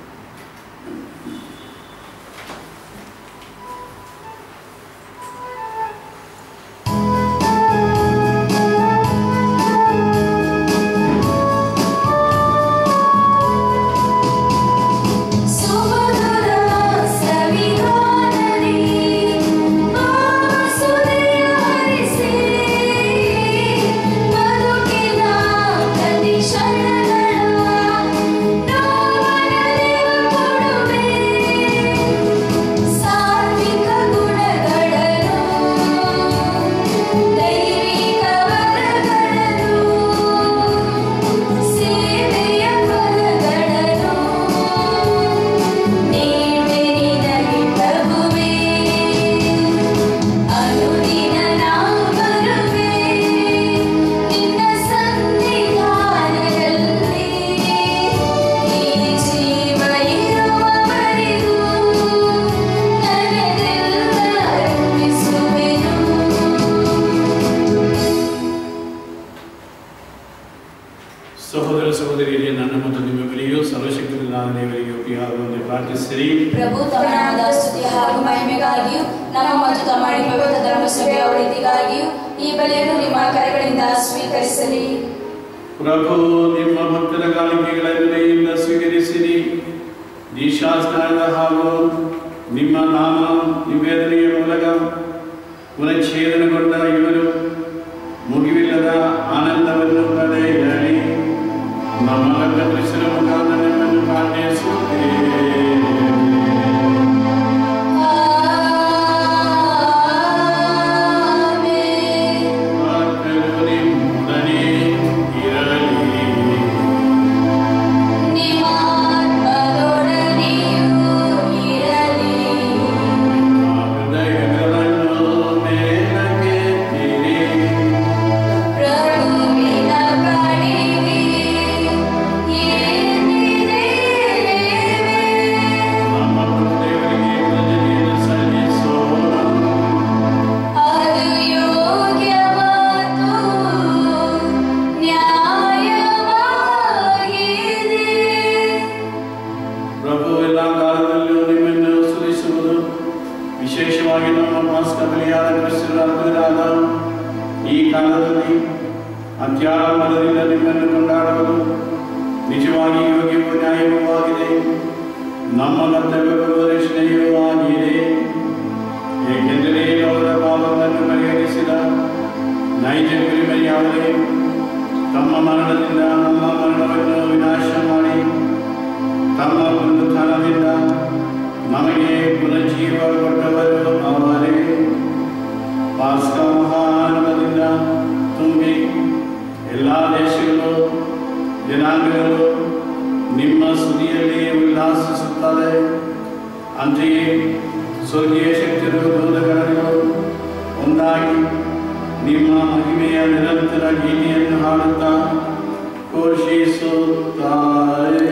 ಸಹೋದರ ಸಹೋದರಿಯರೇ, ನನ್ನ ಮತ್ತು ನಿಮ್ಮ ಬಳಿಯೂ ಸರ್ವಶಕ್ತನಾದ ದೇವರಿಗೆ ಒಪ್ಪಿಯಾಗುವಂತೆ ಪ್ರಾರ್ಥಿಸಿರಿ. ಪ್ರಭು ತಮ್ಮ ನಾಮದ ಸ್ತುತಿ ಹಾಗೂ ಮಹಿಮೆಗಾಗಿಯೂ ನಮ್ಮ ಮತ್ತು ತಮ್ಮ ಪವಿತ್ರ ಧರ್ಮಸಭೆಯ ಒಳಿತಿಗಾಗಿಯೂ ಈ ಬಲಿಯನ್ನು ನಿಮ್ಮ ಕರೆಗಳಿಂದ ಸ್ವೀಕರಿಸಲಿ. ಪ್ರಭು ನಿಮ್ಮ ಭಕ್ತರ ಗಾಳಿಕೆಗಳನ್ನೆಲ್ಲ ಸ್ವೀಕರಿಸಿರಿ. ದೀಕ್ಷಾಸ್ನಾನದ ಹಾಗೂ ನಿಮ್ಮ ನಾಮ ನಿವೇದನೆಯ ಮೂಲಕ ಪುನಶ್ಚೇತನಗೊಂಡ ಇವರು ಮುಗಿವಿಲ್ಲದ ಆನಂದವನ್ನು ಪಡೆಯಲಿ. ನಮ್ಮ ಪರಿಸರ ಮುಖಾಂತರ ನಿಮ್ಮನ್ನು ಪ್ರಾರ್ಥಿಸುತ್ತೇವೆ. ಅತ್ಯಾರಂಭದಿಂದ ನಿಮ್ಮನ್ನು ಕೊಂಡಾಡುವುದು ನಿಜವಾಗಿ ಯೋಗ್ಯವೂ ನ್ಯಾಯವೂ ಆಗಿದೆ. ನಮ್ಮ ಕರ್ತವ್ಯವೂ ರಕ್ಷಣೆಯೂ ಆಗಿದೆ. ಏಕೆಂದರೆ ಅವರ ಪಾಪಗಳನ್ನು ಪರಿಹರಿಸಿದ ನೈಜ ಕುರಿಮರಿಯಾದರೆ ತಮ್ಮ ಮರಣದಿಂದ ನಮ್ಮ ಮರಣವನ್ನು ವಿನಾಶ ಮಾಡಿ ತಮ್ಮ ಪುನರುತ್ಥಾನದಿಂದ ನಮಗೆ ಪುನರ್ಜೀವ ಕೊಟ್ಟವರು ಅವರೇ. ಪಾಸ್ಕ ಮಹಾನವದಿಂದ ತುಂಬಿ ಎಲ್ಲ ದೇಶಗಳು ಜನಾಂಗಗಳು ನಿಮ್ಮ ಸ್ತುತಿಯಲ್ಲಿ ಉಲ್ಲಾಸಿಸುತ್ತದೆ. ಅಂತೆಯೇ ಸ್ವರ್ಗೀಯ ಶಕ್ತಿಗಳು ದೂತಗಣಗಳು ಒಂದಾಗಿ ನಿಮ್ಮ ಮಹಿಮೆಯ ನಿರಂತರ ಗೀತೆಯನ್ನು ಹಾಡುತ್ತಾ ಘೋಷಿಸುತ್ತಾರೆ.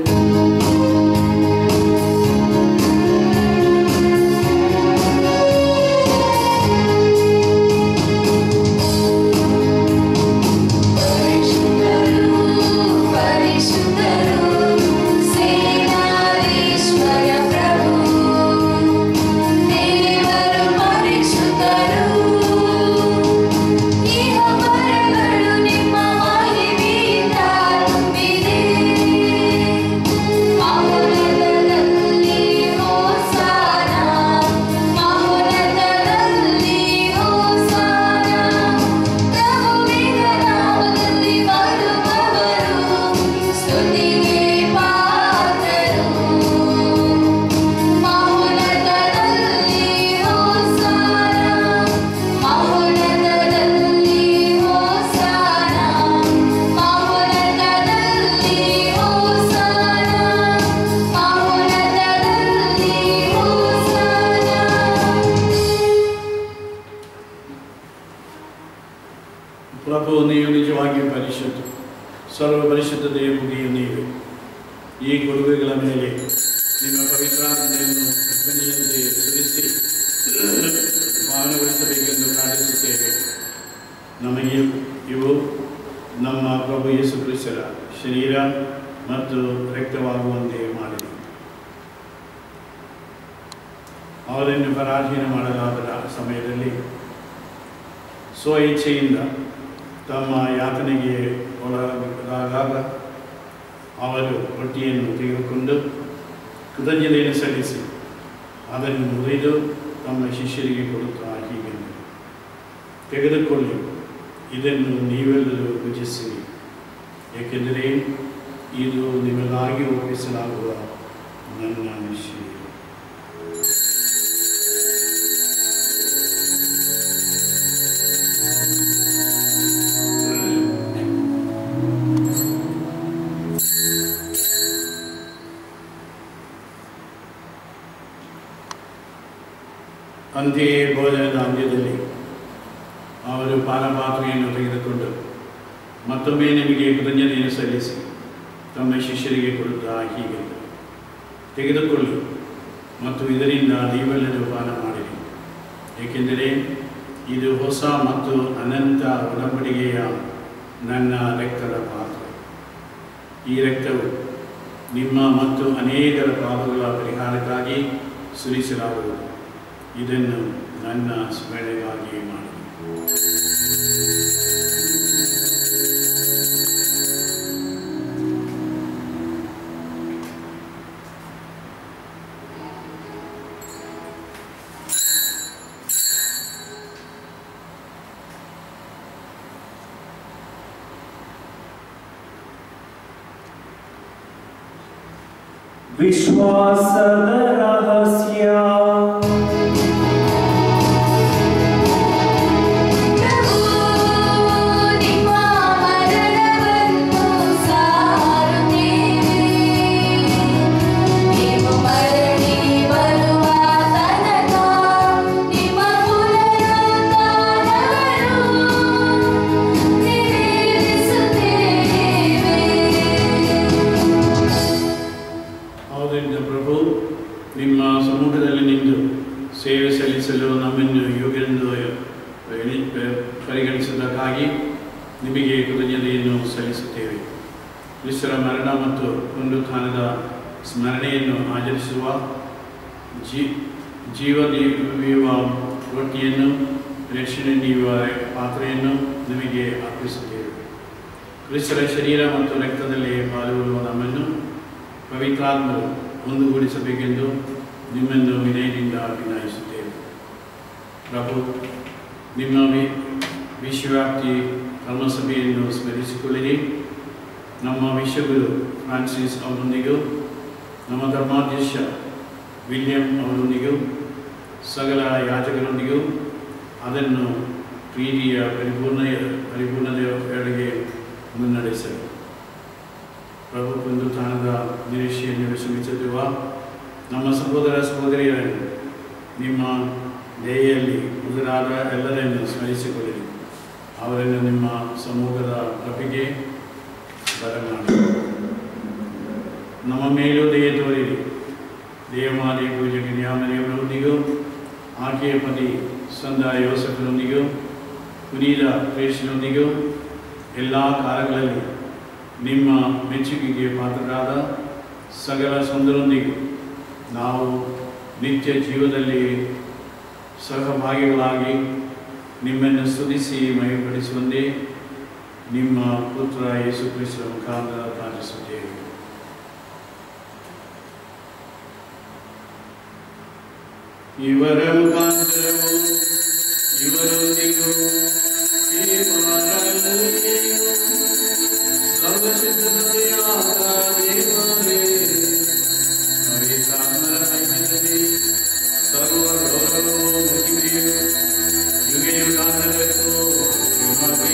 ಪ್ರಭು, ನೀವು ನಿಜವಾಗಿಯೂ ಪರಿಶುದ್ಧ, ಸರ್ವ ಪರಿಶುದ್ಧತೆಯ ಮುಗಿಯು ನೀವೆ. ಈ ಕೊಡುಗೆಗಳ ಮೇಲೆ ನಿಮ್ಮ ಪವಿತ್ರಾತ್ಮೆಯನ್ನು ಧ್ವನಿಯಂತೆ ಸುರಿಸಿ ಪಾವನಗೊಳಿಸಬೇಕೆಂದು ಪ್ರಾರ್ಥಿಸುತ್ತೇವೆ. ನಮಗೆ ಇವು ನಮ್ಮ ಪ್ರಭು ಯೇಸು ಕ್ರಿಸ್ತರ ಶರೀರ ಮತ್ತು ರಕ್ತವಾಗುವಂತೆ ಮಾಡಿದೆ. ಅವರನ್ನು ಪರಾಧೀನ ಮಾಡಲಾದ ಸಮಯದಲ್ಲಿ ಸ್ವ ಇಚ್ಛೆಯಿಂದ ತಮ್ಮ ಯಾತನೆಗೆ ಒಳಗಾದಾಗ ಅವರು ರೊಟ್ಟಿಯನ್ನು ತೆಗೆದುಕೊಂಡು ಕೃತಜ್ಞತೆಯನ್ನು ಸಲ್ಲಿಸಿ ಅದನ್ನು ಮುರಿದು ತಮ್ಮ ಶಿಷ್ಯರಿಗೆ ಕೊಡುತ್ತಾ ಹೀಗೆಂದರು, ತೆಗೆದುಕೊಳ್ಳಿ, ಇದನ್ನು ನೀವೆಲ್ಲರೂ ಭುಜಿಸಿರಿ, ಏಕೆಂದರೆ ಇದು ನಿಮಗಾಗಿ ಒಪ್ಪಿಸಲಾಗುವ ನನ್ನ ಶರೀರ. ಅಂತೆಯೇ ಭೋಜನದ ಅಂತ್ಯದಲ್ಲಿ ಅವರು ಪಾನಪಾತ್ರೆಯನ್ನು ತೆಗೆದುಕೊಂಡು ಮತ್ತೊಮ್ಮೆ ನಿಮಗೆ ಕೃತಜ್ಞತೆಯನ್ನು ಸಲ್ಲಿಸಿ ತಮ್ಮ ಶಿಷ್ಯರಿಗೆ ಕೊಡುತ್ತಾ ಹೀಗೆಂದರು, ತೆಗೆದುಕೊಳ್ಳಿ ಮತ್ತು ಇದರಿಂದ ನೀವೆಲ್ಲರೂ ಪಾನ ಮಾಡಿರಿ, ಏಕೆಂದರೆ ಇದು ಹೊಸ ಮತ್ತು ಅನಂತ ಒಡಂಬಡಿಕೆಯ ನನ್ನ ರಕ್ತದ ಪಾತ್ರೆ. ಈ ರಕ್ತವು ನಿಮ್ಮ ಮತ್ತು ಅನೇಕರ ಪಾಪಗಳ ಪರಿಹಾರಕ್ಕಾಗಿ ಸುರಿಸಲಾಗುವುದು. ಇದನ್ನು ನನ್ನ ಸ್ಮರಣೆಗಾಗಿ ಮಾಡಿ. ವಿಶ್ವಾಸದ ರಹಸ್ಯ. ಸೇವೆ ಸಲ್ಲಿಸಲು ನಮ್ಮನ್ನು ಯೋಗ್ಯರೆಂದು ಪರಿಗಣಿಸಿದ್ದಕ್ಕಾಗಿ ನಿಮಗೆ ಕೃತಜ್ಞತೆಯನ್ನು ಸಲ್ಲಿಸುತ್ತೇವೆ. ಕ್ರಿಸ್ತರ ಮರಣ ಮತ್ತು ಪುನರುತ್ಥಾನದ ಸ್ಮರಣೆಯನ್ನು ಆಚರಿಸುವ ಜೀ ಜೀವ ನೀಡುವ ರೊಟ್ಟಿಯನ್ನು, ರಕ್ಷಣೆ ನೀಡುವ ಪಾತ್ರೆಯನ್ನು ನಿಮಗೆ ಅರ್ಪಿಸುತ್ತೇವೆ. ಕ್ರಿಸ್ತರ ಶರೀರ ಮತ್ತು ರಕ್ತದಲ್ಲಿ ಪಾಲ್ಗೊಳ್ಳುವ ನಮ್ಮನ್ನು ಪವಿತ್ರಾತ್ಮರು ಒಂದುಗೂಡಿಸಬೇಕೆಂದು ನಿಮ್ಮನ್ನು ವಿನಯದಿಂದ ವಿನಯಿಸುತ್ತೇವೆ. ಪ್ರಭು, ನಿಮ್ಮ ವಿ ವಿಶ್ವವ್ಯಾಪ್ತಿ ಧರ್ಮಸಭೆಯನ್ನು ಸ್ಮರಿಸಿಕೊಳ್ಳಿರಿ. ನಮ್ಮ ವಿಶ್ವಗುರು ಫ್ರಾನ್ಸಿಸ್ ಅವರೊಂದಿಗೂ ನಮ್ಮ ಧರ್ಮಾಧ್ಯಕ್ಷ ವಿಲಿಯಂ ಅವರೊಂದಿಗೂ ಸಕಲ ಯಾಜಕರೊಂದಿಗೂ ಅದನ್ನು ಪ್ರೀತಿಯ ಪರಿಪೂರ್ಣ ಪರಿಪೂರ್ಣತೆಯೊಳಗೆ ಮುನ್ನಡೆಸಲು. ಪ್ರಭು, ಪುನರುತ್ಥಾನದ ನಿರೀಕ್ಷೆಯನ್ನು ವಿಶ್ರಮಿಸುತ್ತಿರುವ ನಮ್ಮ ಸಹೋದರ ಸಹೋದರಿಯರನ್ನು ನಿಮ್ಮ ದಯೆಯಲ್ಲಿ ಮೊದಲಾದ ಎಲ್ಲರನ್ನು ಸ್ಮರಿಸಿಕೊಳ್ಳಿರಿ. ಅವರನ್ನು ನಿಮ್ಮ ಸಮೂಹದ ಕೃಪೆಗೆ ಬರಮಾಡಿ ನಮ್ಮ ಮೇಲೂ ದಯೆ ತೋರಿರಿ. ದೇವಮಾತೆ ಪೂಜೆಗೆ ನ್ಯಾಮನೆಯವರೊಂದಿಗೂ ಆಕೆಯ ಪತಿ ಸಂದ ಯೋಸಫರೊಂದಿಗೂ ಪುನೀತ ಪ್ರೇಷನೊಂದಿಗೂ ಎಲ್ಲ ಕಾಲಗಳಲ್ಲಿ ನಿಮ್ಮ ಮೆಚ್ಚುಗೆಗೆ ಪಾತ್ರರಾದ ಸಕಲ ಸಂತರೊಂದಿಗೂ ನಾವು ನಿತ್ಯ ಜೀವದಲ್ಲಿ ಸಹಭಾಗಿಗಳಾಗಿ ನಿಮ್ಮನ್ನು ಸ್ತುತಿಸಿ ಮಹಿಮೆಪಡಿಸುವಂತೆ ನಿಮ್ಮ ಪುತ್ರ ಯೇಸು ಕ್ರಿಸ್ತರ ಮುಖಾಂತರ ಪ್ರಾರ್ಥಿಸುತ್ತೇವೆ. ಇವರ ಮುಖಾಂತರವೂ ಇವರೊಂದಿಗೂ ಸರ್ವಸಿದ್ಧತೆಯಾದ ದೇವರೇ, ಪವಿತ್ರಾತ್ಮರ ಐಕ್ಯದಲ್ಲಿ ಸರ್ವ ಗೌರವವೂ ಮಹಿಮೆಯೂ ಯುಗ ಯುಗಾಂತರಕ್ಕೂ ನಿಮಗೆ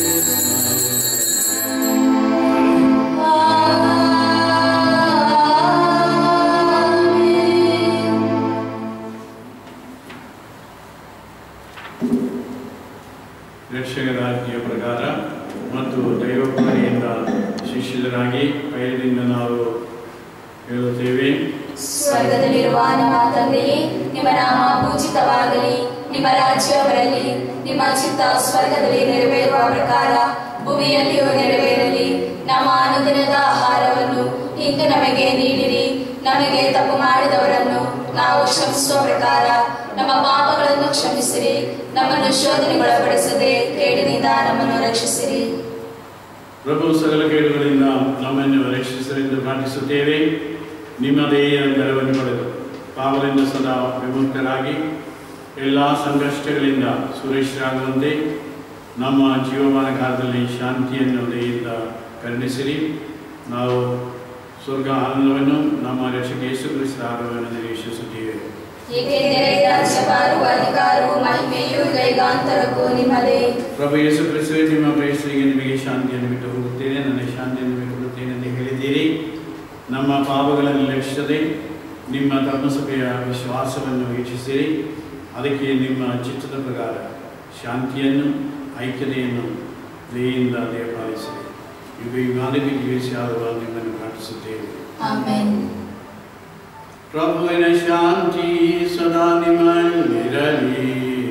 ರಕ್ಷಕರ ಆಜ್ಞೆಯ ಪ್ರಕಾರ ಮತ್ತು ದೈವೋಕ್ತಿಯಿಂದ ಶಿಷ್ಯರಾಗಿ ಕೈಯಿಂದ ನಾವು ಹೇಳುತ್ತೇವೆ. ಸ್ವರ್ಗದಲ್ಲಿರುವ ನಮ್ಮ ತಂದೆಯೇ, ನಿಮ್ಮ ನಾಮ ಪೂಜಿತವಾಗಲಿ, ನಿಮ್ಮ ರಾಜ್ಯ ಬರಲಿ, ನಿಮ್ಮ ಚಿತ್ತ ಸ್ವರ್ಗದಲ್ಲಿ ನೆರವೇರುವ ಪ್ರಕಾರ ಭೂಮಿಯಲ್ಲಿಯೂ ನೆರವೇರಲಿ. ನಮ್ಮ ನಮ್ಮ ಅನುದಿನದ ಆಹಾರವನ್ನು ಇಂದು ನಮಗೆ ನೀಡಿರಿ. ನಮಗೆ ತಪ್ಪು ಮಾಡಿದವರನ್ನು ನಾವು ಕ್ಷಮಿಸುವ ಪ್ರಕಾರ ನಮ್ಮ ಪಾಪಗಳನ್ನು ಕ್ಷಮಿಸಿರಿ. ನಮ್ಮನ್ನು ಶೋಧನೆಗೊಳಪಡಿಸದೆ ಕೇಡಿನಿಂದ ನಮ್ಮನ್ನು ರಕ್ಷಿಸಿರಿ. ಪ್ರಭು ಸಕಲ ಕೇಡುಗಳಿಂದ ನಮ್ಮನ್ನು ರಕ್ಷಿಸಲೆಂದು ಪ್ರಾರ್ಥಿಸುತ್ತೇವೆ. ನಿಮ್ಮ ದಯೆಯ ನೆರವನ್ನು ಪಡೆದು ಪಾಪದಿಂದ ಸದಾ ವಿಮುಕ್ತರಾಗಿ ಎಲ್ಲ ಸಂಕಷ್ಟಗಳಿಂದ ಸುರಕ್ಷರಾಗುವಂತೆ ನಮ್ಮ ಜೀವಮಾನ ಕಾಲದಲ್ಲಿ ಶಾಂತಿಯನ್ನು ದಯೆಯಿಂದ ಕರುಣಿಸಿರಿ. ನಾವು ಸ್ವರ್ಗ ಆನಂದವನ್ನು ನಮ್ಮ ರಕ್ಷಕ ಯೇಸು ಕ್ರಿಸ್ತ ಆಗಮನವನ್ನು ನಿರೀಕ್ಷಿಸುತ್ತೇವೆ. ಏಕೆಂದರೆ ರಾಜ್ಯಭಾರವು, ಅಧಿಕಾರವು, ಮಹಿಮೆಯು ಯುಗಾಂತರಕ್ಕೂ ನಿಮ್ಮದೇ. ಪ್ರಭು ಯೇಸು ಕ್ರಿಸ್ತರೇ, ನಿಮ್ಮ ಪ್ರೇಯಸ್ಸರಿಗೆ ನಿಮಗೆ ಶಾಂತಿಯನ್ನು ಬಿಟ್ಟು ಹೋಗುತ್ತೇನೆ, ನನ್ನ ಶಾಂತಿಯನ್ನು ಬಿಟ್ಟು ಹೋಗುತ್ತೇನೆ ಎಂದು ಹೇಳಿದ್ದೀರಿ. ನಮ್ಮ ಪಾಪಗಳನ್ನು ಲಕ್ಷಿಸದೆ ನಿಮ್ಮ ಧರ್ಮಸಭೆಯ ವಿಶ್ವಾಸವನ್ನು ವೀಕ್ಷಿಸಿರಿ. ಅದಕ್ಕೆ ನಿಮ್ಮ ಚಿತ್ತದ ಪ್ರಕಾರ ಶಾಂತಿಯನ್ನು, ಐಕ್ಯತೆಯನ್ನು ದಯೆಯಿಂದ ದಯಪಾಲಿಸಿರಿ. ಯುಗ ಯುಗಾದಿಗೆ ಜೀವಿಸಿಯಾದವ ನಿಮ್ಮನ್ನು ಪ್ರಾರ್ಥಿಸುತ್ತೇವೆ. ಆಮೆನ್. ಪ್ರಭುವಿನ ಶಾಂತಿ ಸದಾ ನಿಮ್ಮಲ್ಲಿರಲಿ.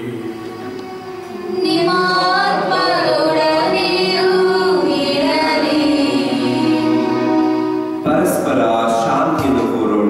ನಿಮ್ಮ ಆತ್ಮದೊಡನೆಯೂ ಇರಲಿ. ಪರಸ್ಪರ ಶಾಂತಿಯನ್ನು ಕೋರೋಣ.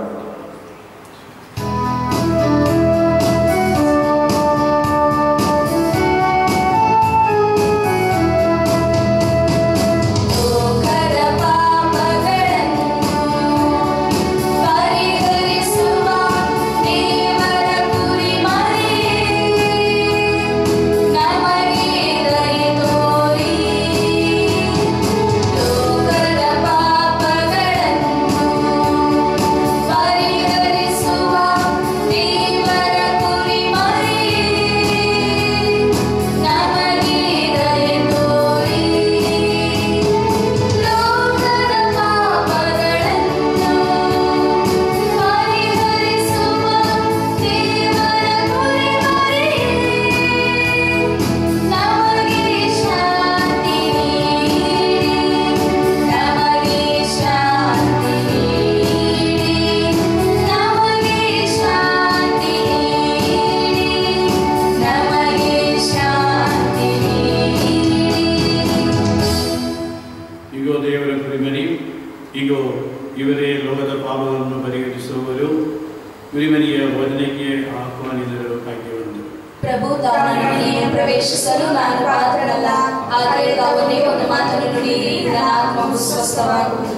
ಪ್ರಭು ತಾನು ಮನೆಗೆ ಪ್ರವೇಶಿಸಲು ನಾನು ಪಾತ್ರನಲ್ಲ, ಆದರೆ ತಾವನ್ನೇ ಒಂದು ಮಾತನ್ನು ನುಡಿಯಿರಿ, ನನ್ನ ಆತ್ಮವು ಸ್ವಸ್ಥವಾಗುವುದು.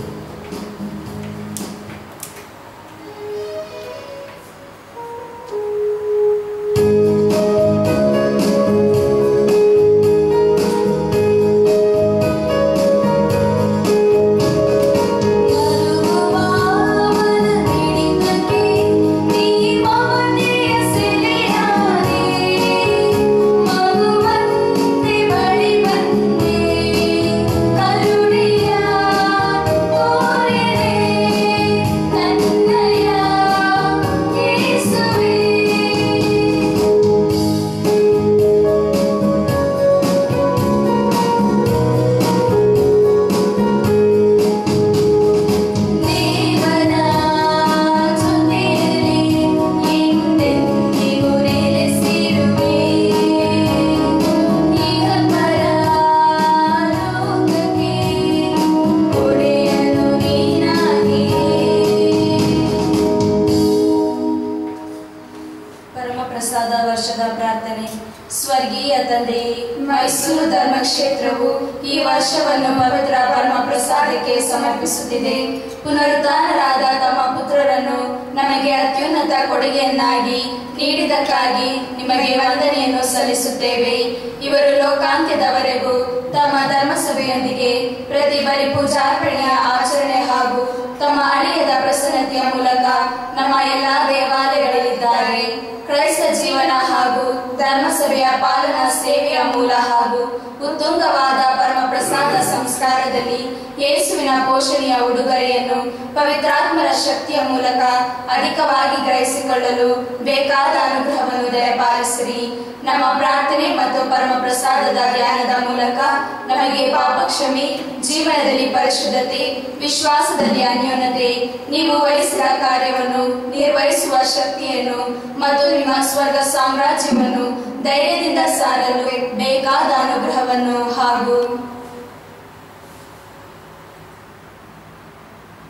ಸ್ವರ್ಗೀಯ ತಂದೆಯೇ, ಮೈಸೂರು ಧರ್ಮಕ್ಷೇತ್ರವು ಈ ವರ್ಷವನ್ನು ಪವಿತ್ರ ಪರಮ ಪ್ರಸಾದಕ್ಕೆ ಸಮರ್ಪಿಸುತ್ತಿದೆ. ಪುನರುತ್ಥಾನರಾದ ತಮ್ಮ ಪುತ್ರರನ್ನು ನಮಗೆ ಅತ್ಯುನ್ನತ ಕೊಡುಗೆಯನ್ನಾಗಿ ನೀಡಿದ್ದಕ್ಕಾಗಿ ನಿಮಗೆ ವಂದನೆಯನ್ನು ಸಲ್ಲಿಸುತ್ತೇವೆ. ಇವರು ಲೋಕಾಂತ್ಯದವರೆಗೂ ತಮ್ಮ ಧರ್ಮಸಭೆಯೊಂದಿಗೆ ಪ್ರತಿ ಬರಿ ಪೂಜಾರ್ಪಣೆಯ ಆಚರಣೆ ಹಾಗೂ ತಮ್ಮ ಅಳಿಯದ ಪ್ರಸನ್ನತೆಯ ಮೂಲಕ ನಮ್ಮ ಎಲ್ಲಾ ದೇವಾಲಯಗಳಲ್ಲಿದ್ದಾರೆ. ಕ್ರೈಸ್ತ ಜೀವನ ಹಾಗೂ ಧರ್ಮಸಭೆಯ ಪಾಲನಾ ಸೇವೆಯ ಮೂಲ ಹಾಗೂ ಉತ್ತುಂಗವಾದ ಪರಮ ಪ್ರಸಾದ ಸಂಸ್ಕಾರದಲ್ಲಿ ಯೇಸುವಿನ ಪೋಷಣೆಯ ಉಡುಗೊರೆಯನ್ನು ಪವಿತ್ರಾತ್ಮರ ಶಕ್ತಿಯ ಮೂಲಕ ಅಧಿಕವಾಗಿ ಗ್ರಹಿಸಿಕೊಳ್ಳಲು ಬೇಕಾದ ಅನುಗ್ರಹವನ್ನು ದಯಪಾಲಿಸಿರಿ. ನಮ್ಮ ಪ್ರಾರ್ಥನೆ ಮತ್ತು ಪರಮ ಪ್ರಸಾದದ ಧ್ಯಾನದ ಮೂಲಕ ನಮಗೆ ಪಾಪ ಕ್ಷಮೆ, ಜೀವನದಲ್ಲಿ ಪರಿಶುದ್ಧತೆ, ವಿಶ್ವಾಸದಲ್ಲಿ ಅನ್ಯೋನ್ಯತೆ, ನೀವು ವಹಿಸಿದ ಕಾರ್ಯವನ್ನು ನಿರ್ವಹಿಸುವ ಶಕ್ತಿಯನ್ನು ಮತ್ತು ನಿಮ್ಮ ಸ್ವರ್ಗ ಸಾಮ್ರಾಜ್ಯವನ್ನು ಧೈರ್ಯದಿಂದ ಸಾರಲು ಬೇಕಾದ ಅನುಗ್ರಹವನ್ನು ಹಾಗೂ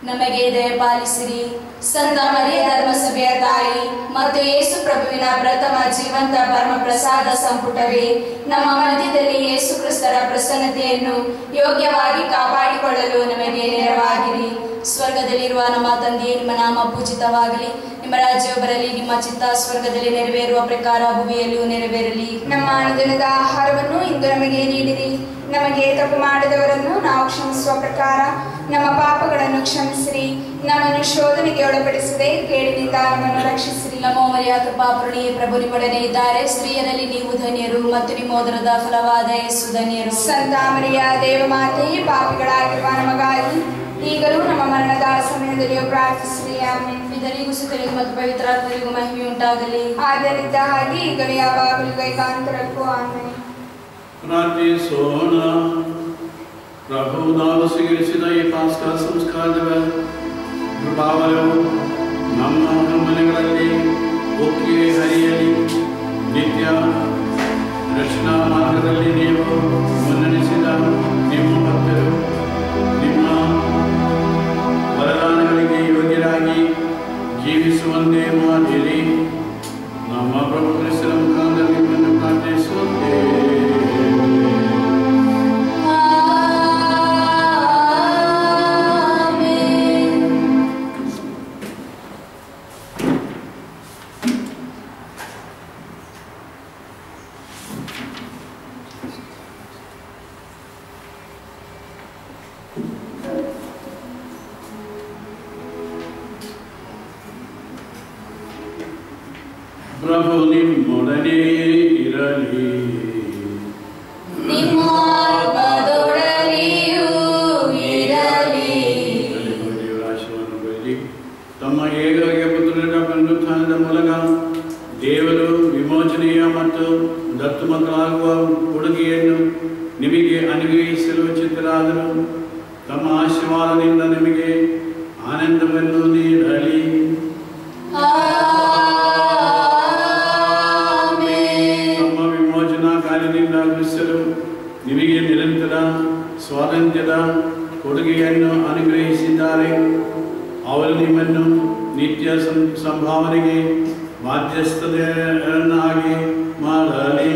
ನಮಗೆ ದಯಪಾಲಿಸಿರಿ. ಸಂತ ಮರಿಯ ಧರ್ಮಸಭೆಯ ತಾಯಿ ಮತ್ತು ಯೇಸು ಪ್ರಭುವಿನ ಪ್ರಥಮ ಜೀವಂತ ಪರಮ ಪ್ರಸಾದ ಸಂಪುಟವೇ, ನಮ್ಮ ಮಧ್ಯದಲ್ಲಿ ಯೇಸು ಕ್ರಿಸ್ತರ ಪ್ರಸನ್ನತೆಯನ್ನು ಯೋಗ್ಯವಾಗಿ ಕಾಪಾಡಿಕೊಳ್ಳಲು ನಮಗೆ ನೆರವಾಗಿರಿ. ಸ್ವರ್ಗದಲ್ಲಿರುವ ನಮ್ಮ ತಂದೆಯೇ, ನಿಮ್ಮ ನಾಮ ಪೂಜಿತವಾಗಲಿ, ನಿಮ್ಮ ರಾಜ್ಯವು ಬರಲಿ, ನಿಮ್ಮ ಚಿತ್ತ ಸ್ವರ್ಗದಲ್ಲಿ ನೆರವೇರುವ ಪ್ರಕಾರ ಭೂಮಿಯಲ್ಲಿಯೂ ನೆರವೇರಲಿ. ನಮ್ಮ ಅನುದಿನದ ಆಹಾರವನ್ನು ಇಂದು ನಮಗೆ ನೀಡಿರಿ. ನಮಗೆ ತಪ್ಪು ಮಾಡಿದವರನ್ನು ನಾವು ಕ್ಷಮಿಸುವ ಪ್ರಕಾರ ನಮ್ಮ ಪಾಪಗಳನ್ನು ಕ್ಷಮಿಸಿರಿ. ನಮ್ಮನ್ನು ಶೋಧನೆಗೆ ಒಳಪಡಿಸದೆ ಕೇಡಿನಿಂದ ನಮ್ಮನ್ನು ರಕ್ಷಿಸಿರಿ. ನಮೋ ಮರಿಯ ಕೃಪಾಪೂರ್ಣಿಯೇ, ಪ್ರಭು ನಿಮ್ಮೊಡನೆ ಇದ್ದಾರೆ, ಸ್ತ್ರೀಯರಲ್ಲಿ ನೀವು ಧನ್ಯರು ಮತ್ತು ನಿಮ್ಮ ಉದರದ ಫಲವಾದ ಯೇಸು ಧನ್ಯರು. ಸಂತ ಮರಿಯ ದೇವಮಾತೆಯೇ, ಪಾಪಿಗಳಾಗಿರುವ ನಮಗಾಗಿ ಈಗಲೂ ನಮ್ಮ ಮರಣದ ಸಮಯದಲ್ಲಿಯೂ ಪ್ರಾರ್ಥಿಸಿರಿ. ಆಮೆನ್. ಪಿತನಿಗೂ ಸುತನಿಗೂ ಮತ್ತು ಪವಿತ್ರಾತ್ಮರಿಗೂ ಮಹಿಮೆ ಉಂಟಾಗಲಿ. ಆದ್ದರಿಂದ ಹಾಗೆ ಈಗಲೂ ಯಾವಾಗಲೂ ಏಕಾಂತರಕ್ಕೂ. ಆಮೆನ್. ಪ್ರಾರ್ಥಿಸೋಣ. ಪ್ರಭು ನಾವು ಸ್ವೀಕರಿಸಿದ ಈ ಪಾಸ್ಕಾ ಸಂಸ್ಕಾರದ ಪ್ರಭಾವವು ನಮ್ಮ ಮನೆಗಳಲ್ಲಿ ಒಕ್ಕಿ ಹರಿಯಲಿ. ನಿತ್ಯ ರಕ್ಷಣಾ ಮಾರ್ಗದಲ್ಲಿ ನೀವು ಮುನ್ನಡೆಸಿದ ನಿಮ್ಮ ಭಕ್ತರು ನಿಮ್ಮ ವರದಾನಗಳಿಗೆ ಯೋಗ್ಯರಾಗಿ ಜೀವಿಸುವಂತೆ ಮಾಡಿರಿ. ನಮ್ಮ ಪ್ರಭು ಕ್ರಿಸ್ತನ ಮುಖಾಂತರ ನಿಮ್ಮನ್ನು ಪ್ರಾರ್ಥಿಸುತ್ತೇವೆ. ಪ್ರಭು ನಿಮ್ಮೊಡನೆ ಇರಲಿ. ನಿಮ್ಮ ಆತ್ಮದೊಡನೆಯೂ ಇರಲಿ. ದೇವರ ಆಶೀರ್ವಾದವನ್ನು ಬರೆದಿ ತಮ್ಮ ಏಕೈಕ ಪುತ್ರನ ಪುನರುತ್ಥಾನದ ಮೂಲಕ ದೇವರು ವಿಮೋಚನೆಯ ಮತ್ತು ದತ್ತು ಮಕ್ಕಳಾಗುವ ಕೊಡುಗೆಯನ್ನು ನಿಮಗೆ ಅನುಗ್ರಹಿಸಲು ಚಿತ್ತರಾದರು. ತಮ್ಮ ಆಶೀರ್ವಾದದಿಂದ ನಿಮಗೆ ಆನಂದವನ್ನು ನೀಡಲಿ. ನಿಮಗೆ ನಿರಂತರ ಸ್ವಾತಂತ್ರ್ಯದ ಕೊಡುಗೆಯನ್ನು ಅನುಗ್ರಹಿಸಿದ್ದಾರೆ. ಅವರು ನಿಮ್ಮನ್ನು ನಿತ್ಯ ಸಂಭಾವನೆಗೆ ಬಾಧ್ಯಸ್ಥರನ್ನಾಗಿ ಮಾಡಲಿ.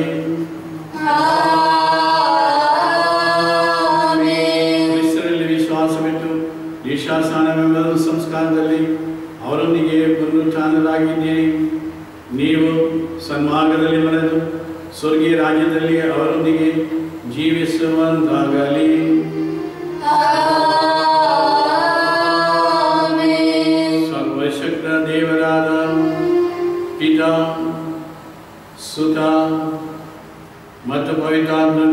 ಕ್ರಿಸ್ತರಲ್ಲಿ ವಿಶ್ವಾಸವಿಟ್ಟು ದೀಕ್ಷಾಸ್ನಾನವೆಂಬ ಸಂಸ್ಕಾರದಲ್ಲಿ ಅವರೊಂದಿಗೆ ಪುನರುತ್ಥಾನರಾಗಿದ್ದೀರಿ. ನೀವು ಸನ್ಮಾರ್ಗದಲ್ಲಿ ನಡೆದು ಸ್ವರ್ಗೀಯ ರಾಜ್ಯದಲ್ಲಿ ಅವರೊಂದಿಗೆ ಜೀವಿಸುವಂತಾಗಲಿ. ಸರ್ವಶಕ್ತ ದೇವರಾದ ಪಿತಾ, ಸುತ ಮತ್ತು ಪವಿತ್ರಾತ್ಮ